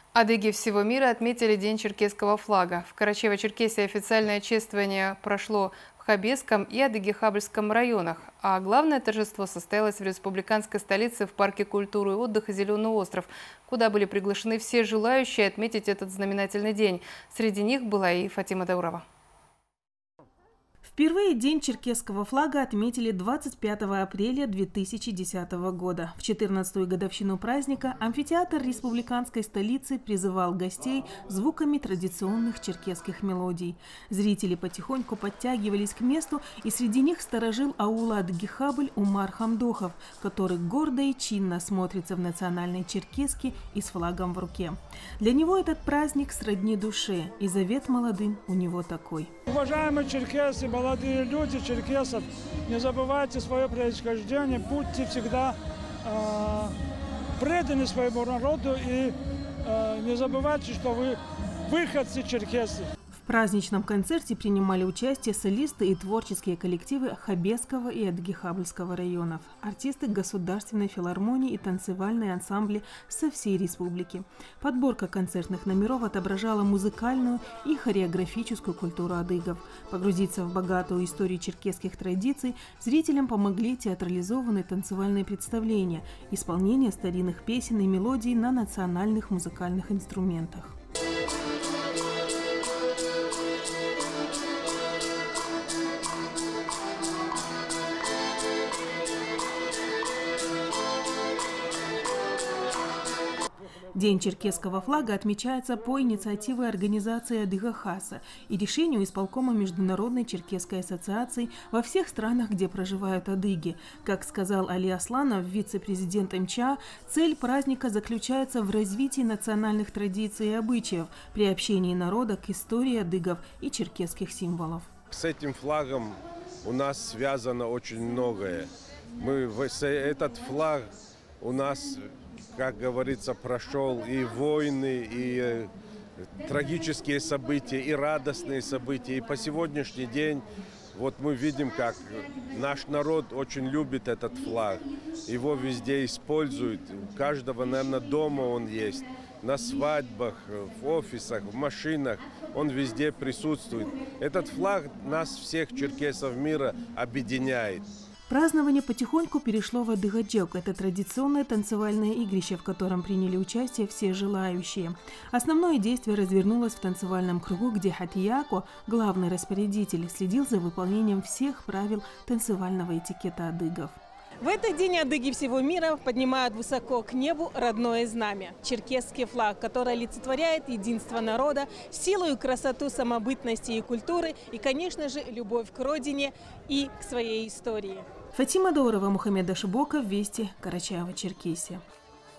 Адыги всего мира отметили День черкесского флага. В Карачаево-Черкесии официальное чествование прошло в Хабесском и Адыги-Хабельском районах, а главное торжество состоялось в республиканской столице в парке культуры и отдыха «Зеленый остров», куда были приглашены все желающие отметить этот знаменательный день. Среди них была и Фатима Даурова. Впервые День черкесского флага отметили 25 апреля 2010 года. В 14-ю годовщину праздника амфитеатр республиканской столицы призывал гостей звуками традиционных черкесских мелодий. Зрители потихоньку подтягивались к месту, и среди них сторожил аула Адыги-Хабель Умар Хамдохов, который гордо и чинно смотрится в национальной черкеске и с флагом в руке. Для него этот праздник сродни душе, и завет молодым у него такой. Уважаемые черкесы, молодые люди черкесов, не забывайте свое происхождение, будьте всегда преданы своему народу и не забывайте, что вы выходцы черкесы. В праздничном концерте принимали участие солисты и творческие коллективы Хабесского и Адыги-Хабельского районов, артисты Государственной филармонии и танцевальные ансамбли со всей республики. Подборка концертных номеров отображала музыкальную и хореографическую культуру адыгов. Погрузиться в богатую историю черкесских традиций зрителям помогли театрализованные танцевальные представления, исполнение старинных песен и мелодий на национальных музыкальных инструментах. День черкесского флага отмечается по инициативе организации Адыга-Хаса и решению исполкома Международной черкесской ассоциации во всех странах, где проживают адыги. Как сказал Али Асланов, вице-президент МЧА, цель праздника заключается в развитии национальных традиций и обычаев, приобщении народа к истории адыгов и черкесских символов. С этим флагом у нас связано очень многое. Этот флаг у нас, как говорится, прошел и войны, и трагические события, и радостные события. И по сегодняшний день вот мы видим, как наш народ очень любит этот флаг. Его везде используют. У каждого, наверное, дома он есть. На свадьбах, в офисах, в машинах. Он везде присутствует. Этот флаг нас всех черкесов мира объединяет. Празднование потихоньку перешло в Адыгаджок. Это традиционное танцевальное игрище, в котором приняли участие все желающие. Основное действие развернулось в танцевальном кругу, где Хатияко, главный распорядитель, следил за выполнением всех правил танцевального этикета адыгов. В этот день адыги всего мира поднимают высоко к небу родное знамя – черкесский флаг, который олицетворяет единство народа, силу и красоту самобытности и культуры и, конечно же, любовь к родине и к своей истории. Фатима Даурова, Мухаммед Ашибоков, Вести, Карачаево-Черкесия.